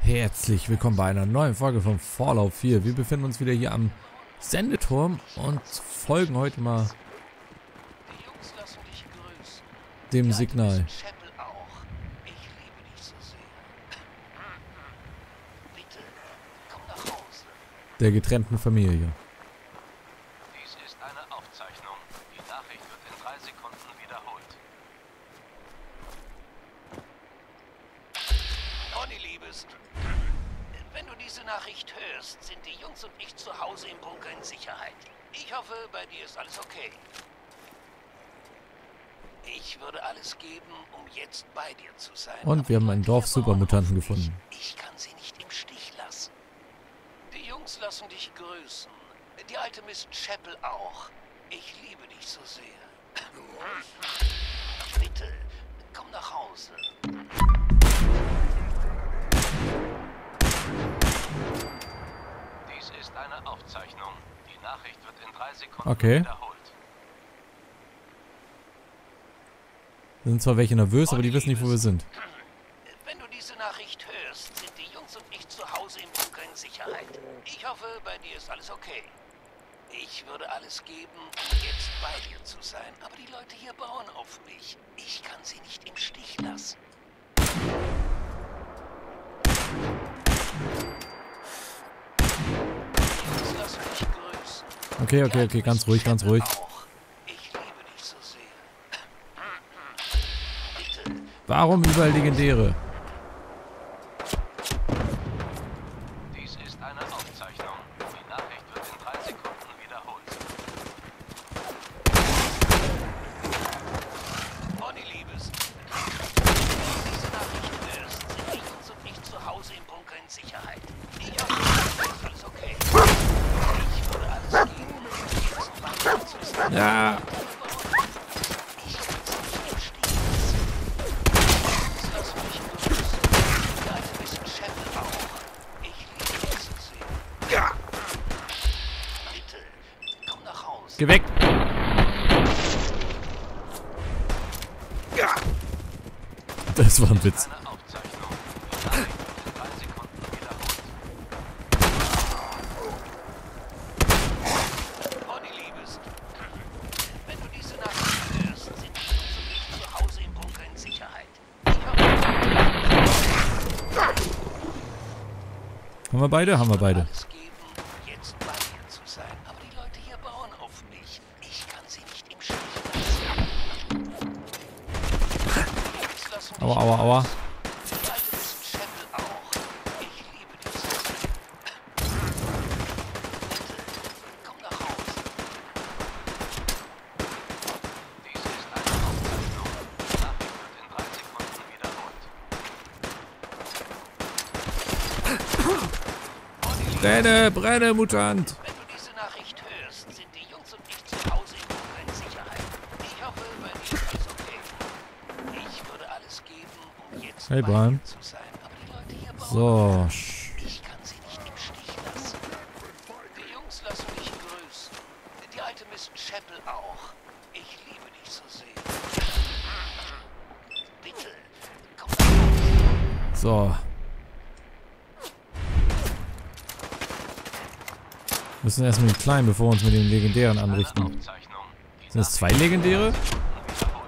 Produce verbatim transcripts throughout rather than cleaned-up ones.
Herzlich willkommen bei einer neuen Folge von Fallout vier. Wir befinden uns wieder hier am Sendeturm und folgen heute mal dem Signal der getrennten Familie. Dies ist eine Aufzeichnung. Die Nachricht wird in drei Sekunden wiederholt. Conny, Liebes, wenn du diese Nachricht hörst, sind die Jungs und ich zu Hause im Bunker in Sicherheit. Ich hoffe, bei dir ist alles okay. Ich würde alles geben, um jetzt bei dir zu sein. Und wir haben einen Dorf-Supermutanten gefunden. Ich kann sie nicht im Stich lassen. Die Jungs lassen dich grüßen. Die alte Miss Chapel auch. Ich liebe dich so sehr. Bitte, komm nach Hause. Dies ist eine Aufzeichnung. Die Nachricht wird in drei Sekunden Okay. wiederholt. Da sind zwar welche nervös, aber die wissen nicht, wo wir sind. Wenn du diese Nachricht hörst, sind die Jungs und ich zu Hause im Bunker in Sicherheit. Ich hoffe, bei dir ist alles okay. Ich würde alles geben, um jetzt bei dir zu sein, aber die Leute hier bauen auf mich. Ich kann sie nicht im Stich lassen. Jungs, lass mich grüßen. Okay, okay, okay, ganz ruhig, ganz ruhig. Ich liebe dich so sehr. Bitte. Warum überall Legendäre? Dies ist eine Aufzeichnung. Die Nachricht wird in drei Sekunden wiederholt. Conny, Liebes, wenn du diese Nachricht hörst, sind die Jungs und ich zu Hause im Bunker in Sicherheit. Ich hoffe, ist alles okay. Ich würde alles geben, um jetzt bei dir zu sein. Ja. Ich kann sie nicht im Stich lassen. Lass mich grüßen. Die alte Miss Chapel auch. Ich liebe dich so sehr. Ja. Bitte, komm nach Hause. Geh weg. Ja. Das war ein Witz. Eine Aufzeichnung. Die Nachricht wird in drei Sekunden wiederholt. Conny, Liebes, wenn du diese Nachricht hörst, sind die Jungs und ich zu Hause im Bunker in Sicherheit. Ich hoffe, Haben wir beide? Haben wir beide. alles geben, um jetzt bei dir zu sein. Aber die Leute hier bauen auf mich. Ich kann sie nicht im Stich lassen. Jungs lassen dich Aua, aua, aua. grüßen. Die alte Miss Chapel auch. Ich liebe dich so sehr. Bitte, komm nach Hause. Dies ist eine Aufzeichnung. Die Nachricht wird in drei Sekunden wiederholt. Brenne, brenne, Mutant. Wenn du diese Nachricht hörst, sind die Jungs und ich zu Hause im Bunker in Sicherheit. Ich hoffe, bei dir ist alles okay. Ich würde alles geben, um jetzt Hey, bei Brian. dir zu sein. Aber die Leute hier bauen So. auf mich. Ich kann sie nicht im Stich lassen. Die Jungs lassen dich grüßen. Die alte Miss Chapel auch. Ich liebe dich so sehr. Bitte, komm nach Hause. So. Wir müssen erstmal die Kleinen, bevor wir uns mit den Legendären Eine anrichten. Aufzeichnung. Die Sind das zwei Legendäre? Nachricht wird wiederholt.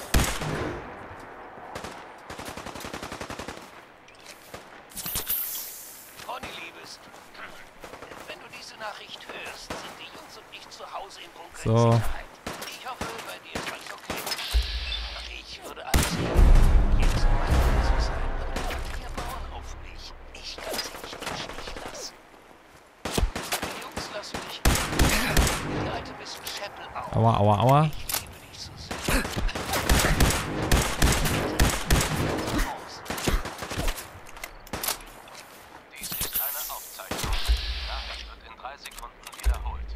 Conny, Liebes, wenn du diese Nachricht hörst, sind die Jungs und ich zu Hause im Bunker So. in Sicherheit. Ich hoffe, bei dir ist alles okay. Ich würde alles geben, um jetzt bei dir zu sein. Aber die Leute hier bauen auf mich. Ich kann sie nicht im Stich lassen. Die Jungs lassen mich grüßen. Die alte Miss Chapel auch. Aua, aua, aua. Ich liebe dich so sehr. Bitte, komm nach Hause. Dies ist eine Aufzeichnung. Die Nachricht wird in drei Sekunden wiederholt.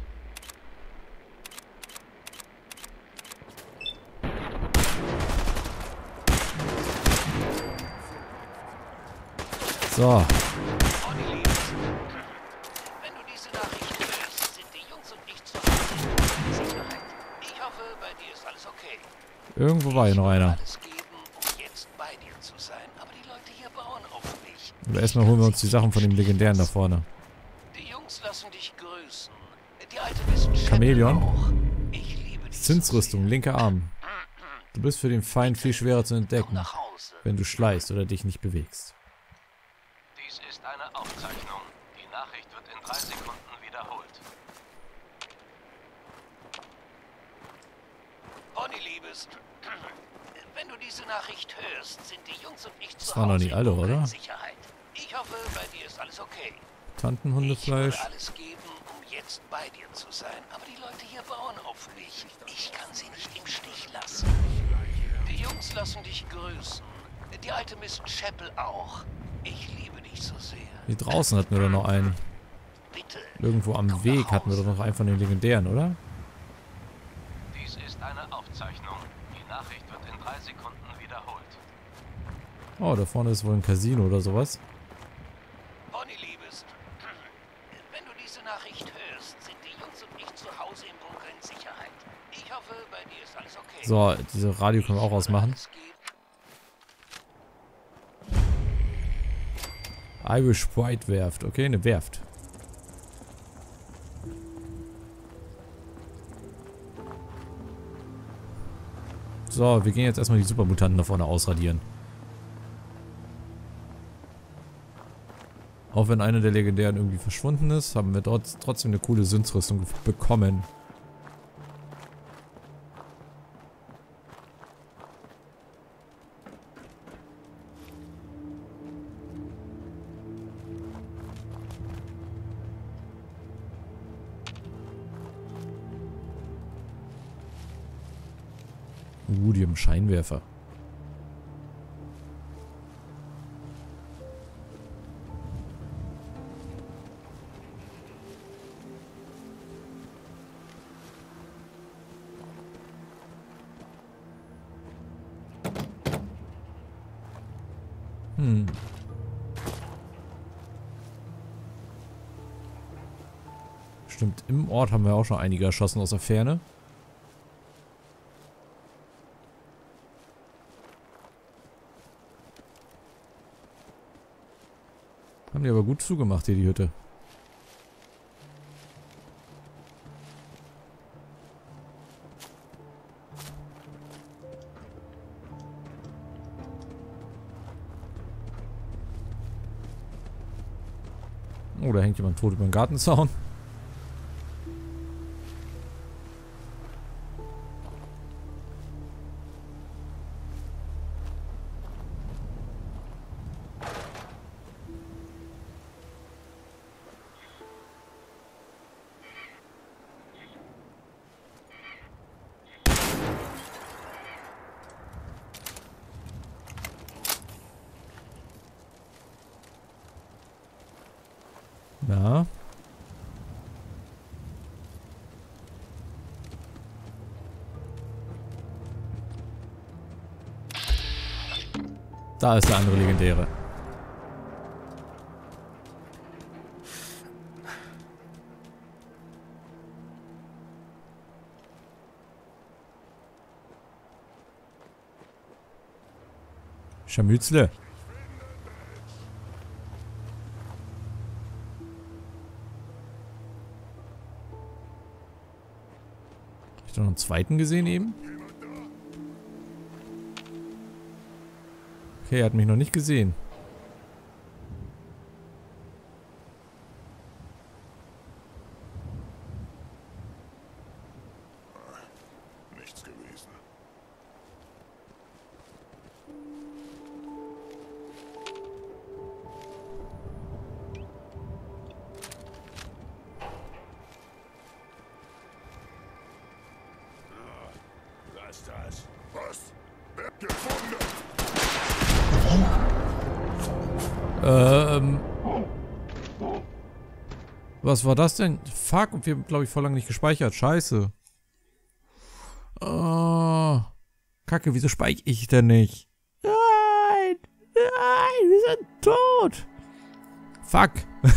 So. Conny, Liebes, wenn du diese Nachricht hörst, sind die Jungs und ich zu Hause im Bunker in Sicherheit. Ich hoffe, bei dir ist alles okay. Irgendwo war hier noch einer. Alles geben, um jetzt bei dir zu sein. Aber die Leute hier bauen auf mich. Oder erstmal holen wir uns die Sachen von dem Legendären da vorne. Die Jungs lassen dich grüßen. Die alte Wissenschaft Chameleon. auch. Ich liebe dich. Zinsrüstung, linker Arm. Du bist für den Feind viel schwerer zu Komm entdecken, nach Hause. wenn du schleichst oder dich nicht bewegst. Dies ist eine Aufzeichnung. Die Nachricht wird in drei Sekunden wiederholt. Bonnie, Liebes. Wenn du diese Nachricht hörst, sind die Jungs und ich zu Das waren noch Hause nicht alle, in oder? Sicherheit. Ich hoffe, bei dir ist alles okay. Tantenhundefleisch. Ich würde alles geben, um jetzt bei dir zu sein. Aber die Leute hier bauen auf mich. Ich kann sie nicht im Stich lassen. Die Jungs lassen dich grüßen. Die alte Miss Chapel auch. Ich liebe dich so sehr. Hier draußen hatten wir doch noch einen. Bitte. Irgendwo am komm Weg nach hatten wir doch Hause. noch einen von den Legendären, oder? Dies ist eine Aufzeichnung. Die Nachricht wird in drei Sekunden wiederholt. Oh, da vorne ist wohl ein Casino oder sowas. Bonnie, Liebes. Wenn du diese Nachricht hörst, sind die Jungs und ich zu Hause im Bunker in Sicherheit. Ich hoffe, bei dir ist alles okay. So, diese Radio können wir auch ausmachen. Alles geben. Irish White Werft. Okay, eine Werft. So, wir gehen jetzt erstmal die Supermutanten da vorne ausradieren. Auch wenn einer der Legendären irgendwie verschwunden ist, haben wir dort trotzdem eine coole Zinsrüstung bekommen. Uh, die haben Scheinwerfer. Hm. Stimmt, im Ort haben wir auch schon einige erschossen aus der Ferne. Haben die aber gut zugemacht hier, die Hütte. Oh, da hängt jemand tot über den Gartenzaun. Ja. Da ist der andere Legendäre. Scharmützle. Hab ich doch noch einen zweiten gesehen eben? Okay, er hat mich noch nicht gesehen. Nichts gewesen. Was das? Was? Wer gefunden? Ähm. Was war das denn? Fuck, und wir haben, glaube ich, vor lange nicht gespeichert. Scheiße. Oh. Kacke, wieso speichere ich denn nicht? Nein! Nein, wir sind tot! Fuck.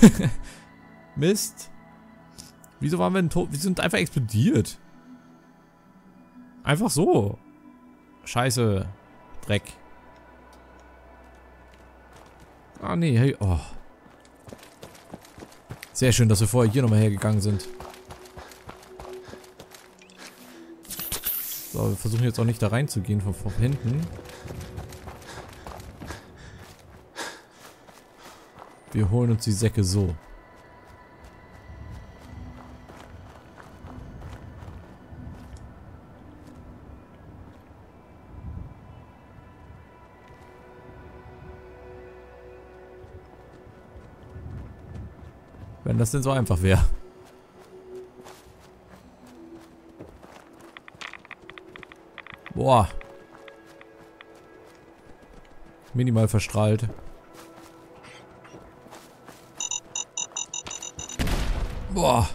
Mist. Wieso waren wir denn tot? Wir sind einfach explodiert. Einfach so. Scheiße. Dreck. Ah, nee, hey, oh. Sehr schön, dass wir vorher hier nochmal hergegangen sind. So, wir versuchen jetzt auch nicht da reinzugehen von, von hinten. Wir holen uns die Säcke so. Wenn das denn so einfach wäre. Boah. Minimal verstrahlt. Boah.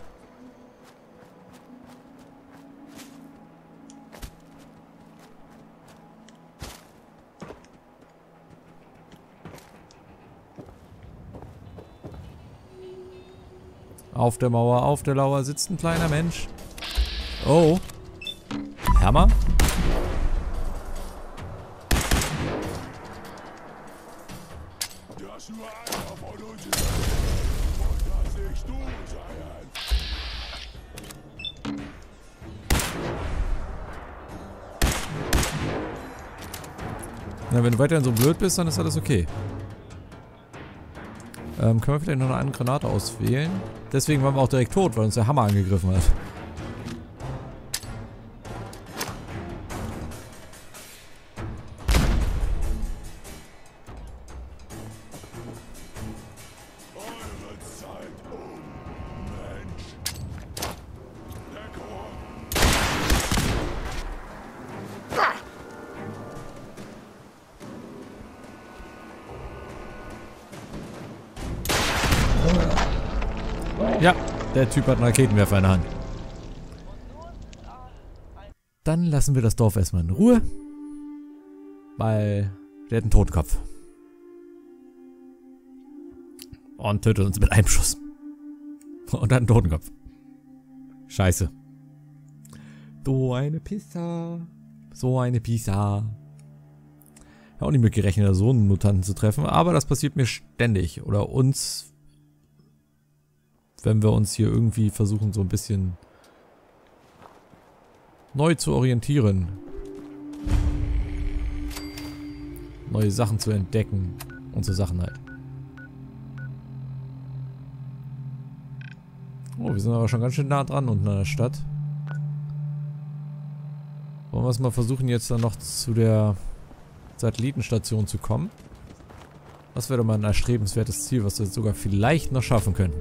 Auf der Mauer, auf der Lauer sitzt ein kleiner Mensch. Oh. Hammer? Dass nur einer von uns ist. Und das nicht du sein. Na, wenn du weiterhin so blöd bist, dann ist alles okay. Ähm, können wir vielleicht noch eine andere Granate auswählen? Deswegen waren wir auch direkt tot, weil uns der Hammer angegriffen hat. Eure Zeit um, Mensch. Deckung. Ja, der Typ hat einen Raketenwerfer in der Hand. Dann lassen wir das Dorf erstmal in Ruhe. Weil der hat einen Totenkopf. Und tötet uns mit einem Schuss. Und dann einen Totenkopf. Scheiße. So eine Pizza. So eine Pizza. Ich habe auch nicht mit gerechnet, so einen Mutanten zu treffen. Aber das passiert mir ständig. Oder uns, wenn wir uns hier irgendwie versuchen, so ein bisschen neu zu orientieren. Neue Sachen zu entdecken. Und so Sachen halt. Oh, wir sind aber schon ganz schön nah dran unten an der Stadt. Wollen wir es mal versuchen, jetzt dann noch zu der Satellitenstation zu kommen? Das wäre doch mal ein erstrebenswertes Ziel, was wir jetzt sogar vielleicht noch schaffen könnten.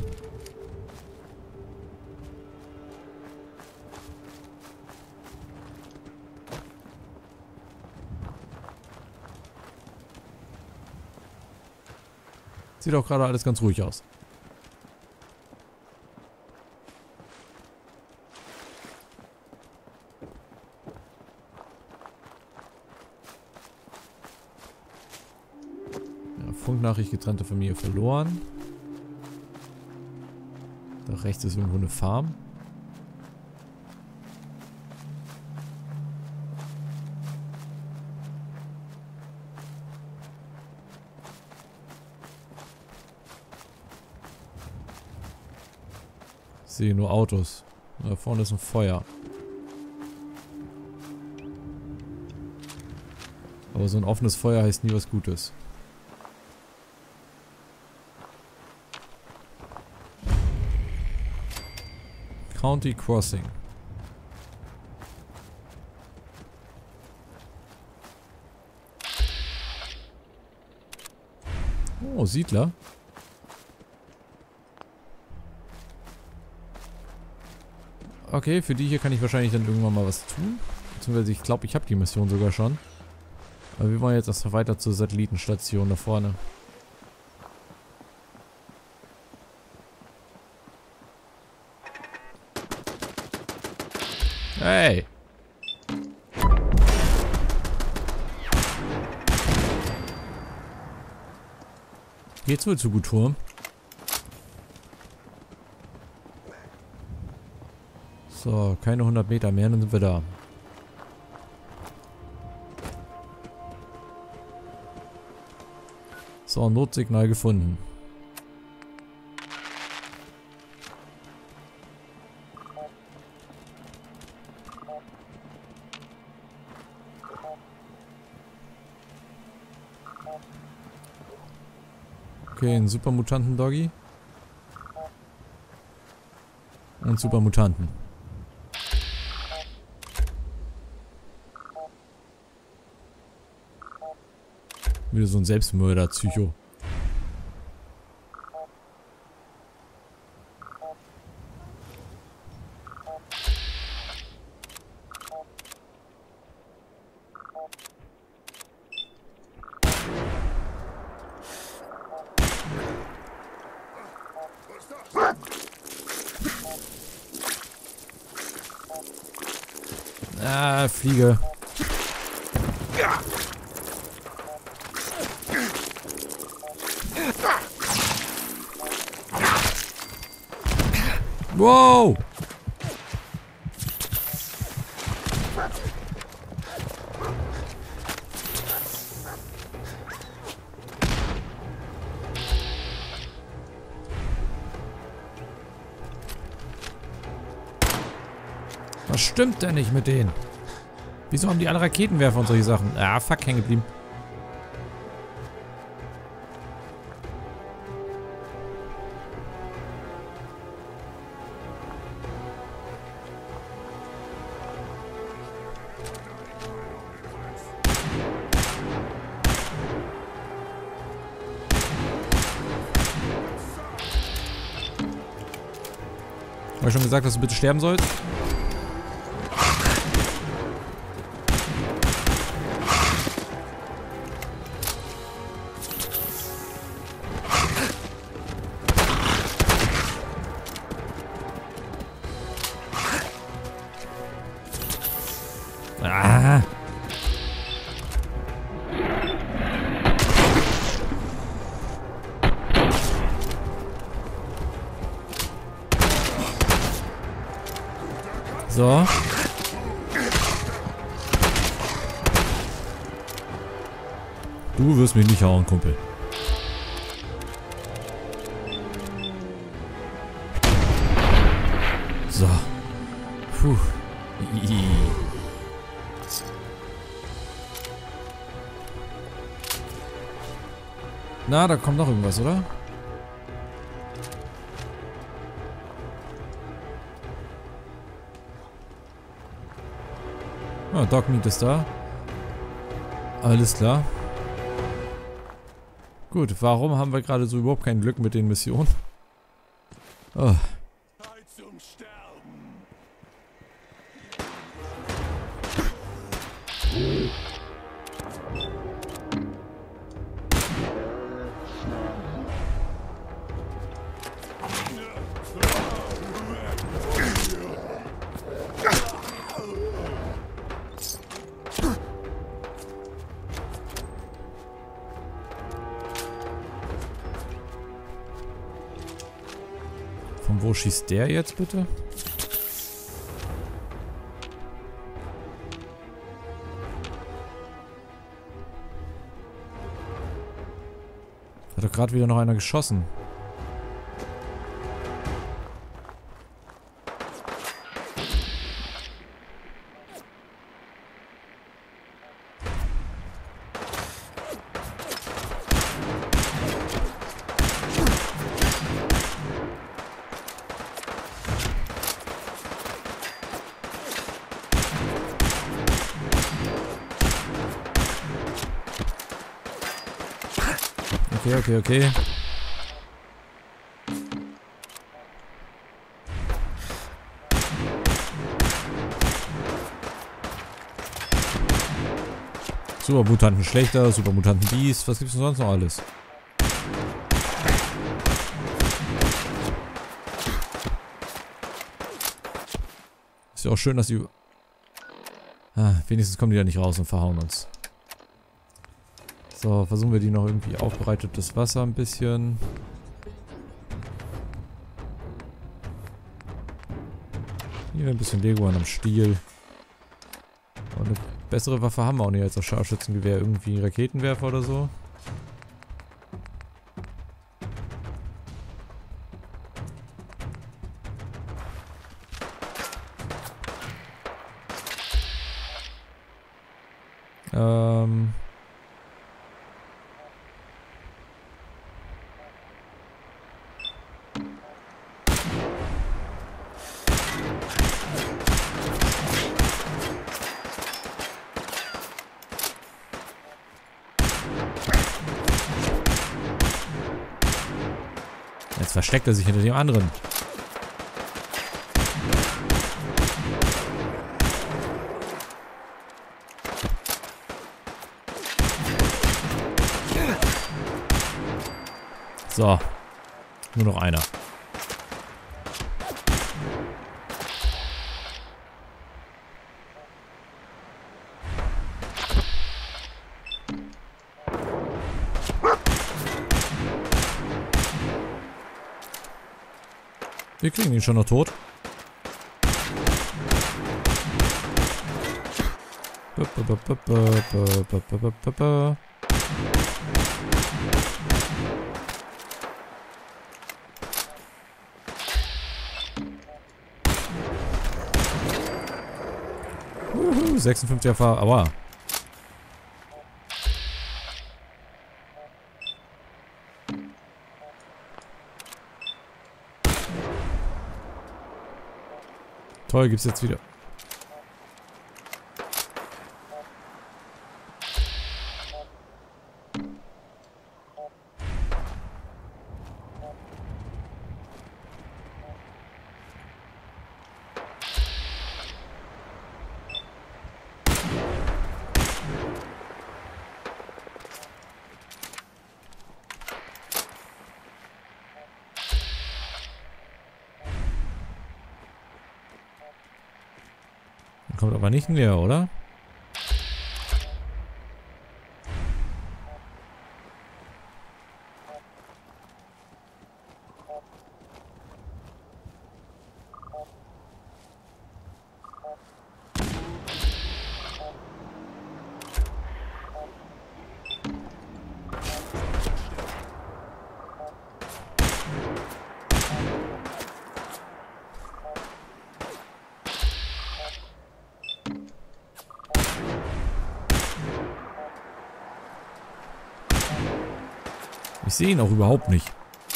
Sieht auch gerade alles ganz ruhig aus. Ja, Funknachricht, getrennte Familie verloren. Da rechts ist irgendwo eine Farm. Ich sehe nur Autos. Da vorne ist ein Feuer. Aber so ein offenes Feuer heißt nie was Gutes. County Crossing. Oh, Siedler. Okay, für die hier kann ich wahrscheinlich dann irgendwann mal was tun. Beziehungsweise ich glaube, ich habe die Mission sogar schon. Aber wir wollen jetzt erst weiter zur Satellitenstation da vorne. Hey! Geht's wohl zu gut, Turm? So, keine hundert Meter mehr, dann sind wir da. So, Notsignal gefunden. Okay, ein Supermutanten-Doggy. Und Supermutanten. Wieder so ein Selbstmörder-Psycho. Ah, Fliege. Wow! Was stimmt denn nicht mit denen? Wieso haben die alle Raketenwerfer und solche Sachen? Ah, fuck, hängen geblieben. Habe ich schon gesagt, dass du bitte sterben sollst? Ah. So. Du wirst mich nicht hauen, Kumpel. So. Puh. I Na, da kommt noch irgendwas, oder? Ah, Dogmeat ist da. Alles klar. Gut, warum haben wir gerade so überhaupt kein Glück mit den Missionen? Oh. Zeit zum Sterben. Von wo schießt der jetzt bitte? Hat doch gerade wieder noch einer geschossen. Okay, okay, okay. Supermutanten schlechter, Supermutanten dies. Was gibt's denn sonst noch alles? Ist ja auch schön, dass die... Ah, wenigstens kommen die da nicht raus und verhauen uns. So, versuchen wir die noch irgendwie aufbereitetes Wasser ein bisschen. Hier ein bisschen Lego an am Stiel. Und eine bessere Waffe haben wir auch nicht als das Scharfschützengewehr. Irgendwie Raketenwerfer oder so. Ähm... Jetzt versteckt er sich hinter dem anderen. So. Nur noch einer. Wir kriegen ihn schon noch tot. Uhu, sechsundfünfzig Erfahrung, aua. Toll, gibt's jetzt wieder. Kommt aber nicht näher, oder? Ich sehe ihn auch überhaupt nicht.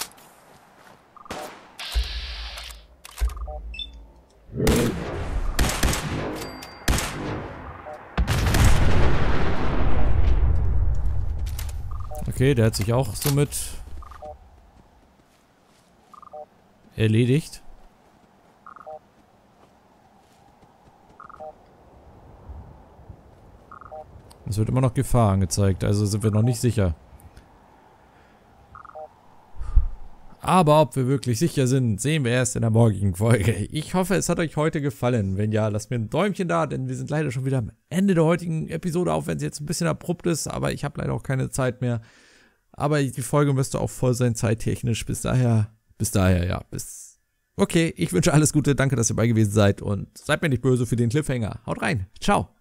Okay, der hat sich auch somit erledigt. Es wird immer noch Gefahr angezeigt, also sind wir noch nicht sicher. Aber ob wir wirklich sicher sind, sehen wir erst in der morgigen Folge. Ich hoffe, es hat euch heute gefallen. Wenn ja, lasst mir ein Däumchen da, denn wir sind leider schon wieder am Ende der heutigen Episode, auch wenn sie jetzt ein bisschen abrupt ist, aber ich habe leider auch keine Zeit mehr. Aber die Folge müsste auch voll sein, zeittechnisch. Bis daher, bis daher, ja, bis... Okay, ich wünsche alles Gute, danke, dass ihr dabei gewesen seid und seid mir nicht böse für den Cliffhanger. Haut rein, ciao!